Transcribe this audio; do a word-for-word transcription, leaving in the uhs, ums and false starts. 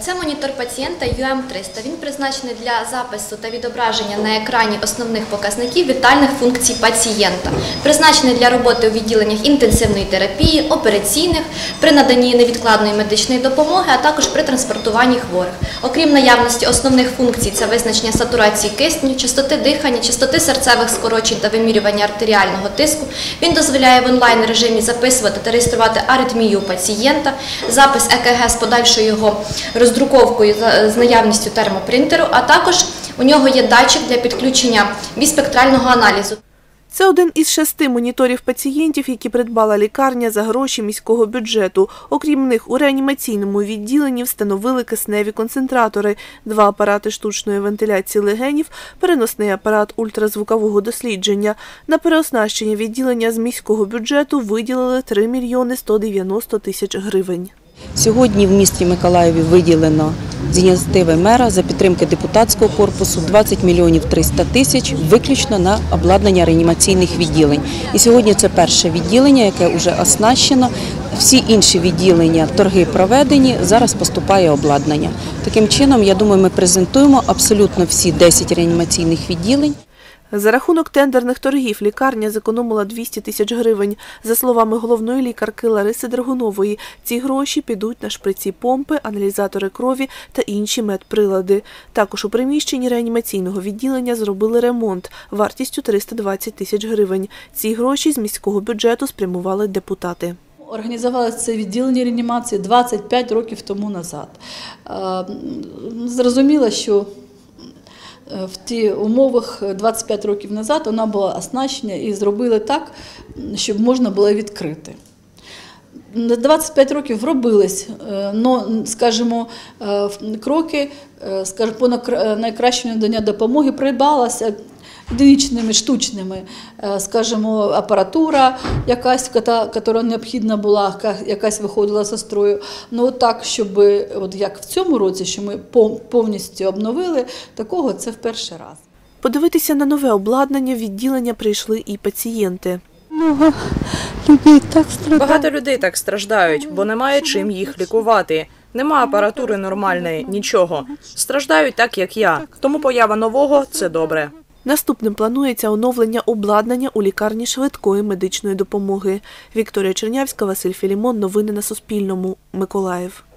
Це монітор пацієнта ю ем триста. Він призначений для запису та відображення на екрані основних показників вітальних функцій пацієнта. Призначений для роботи у відділеннях інтенсивної терапії, операційних, при наданні невідкладної медичної допомоги, а також при транспортуванні хворих. Окрім наявності основних функцій – це визначення сатурації кисню, частоти дихання, частоти серцевих скорочень та вимірювання артеріального тиску, він дозволяє в онлайн-режимі записувати та реєструвати аритмію пацієнта, запис е ке ге з подальшою його роздруковкою з наявністю термопринтеру, а також у нього є датчик для підключення біспектрального аналізу. Це один із шести моніторів пацієнтів, які придбала лікарня за гроші міського бюджету. Окрім них, у реанімаційному відділенні встановили кисневі концентратори, два апарати штучної вентиляції легенів, переносний апарат ультразвукового дослідження. На переоснащення відділення з міського бюджету виділили три мільйони сто дев'яносто тисяч гривень. Сьогодні в місті Миколаєві виділено з ініціативи мера за підтримки депутатського корпусу двадцять мільйонів триста тисяч виключно на обладнання реанімаційних відділень. І сьогодні це перше відділення, яке вже оснащено. Всі інші відділення, торги проведені, зараз поступає обладнання. Таким чином, я думаю, ми презентуємо абсолютно всі десять реанімаційних відділень. За рахунок тендерних торгів лікарня зекономила двісті тисяч гривень. За словами головної лікарки Лариси Драгунової, ці гроші підуть на шприці помпи, аналізатори крові та інші медприлади. Також у приміщенні реанімаційного відділення зробили ремонт вартістю триста двадцять тисяч гривень. Ці гроші з міського бюджету спрямували депутати. Організували це відділення реанімації двадцять п'ять років тому назад. Зрозуміло, що в ті умовах двадцять п'ять років назад вона була оснащена і зробили так, щоб можна було відкрити. На двадцять п'ять років робились, но, скажімо, кроки, скажімо, по найкращому надання допомоги придбалася единичними, штучними, скажімо, апаратура якась, яка необхідна була, якась виходила зі строю. Ну так, щоб, от як в цьому році, що ми повністю обновили, такого це в перший раз. Подивитися на нове обладнання відділення прийшли і пацієнти. Багато людей так страждають, бо немає чим їх лікувати. Нема апаратури нормальної, нічого. Страждають так, як я. Тому поява нового – це добре. Наступним планується оновлення обладнання у лікарні швидкої медичної допомоги. Вікторія Чернявська, Василь Філімон. Новини на Суспільному. Миколаїв.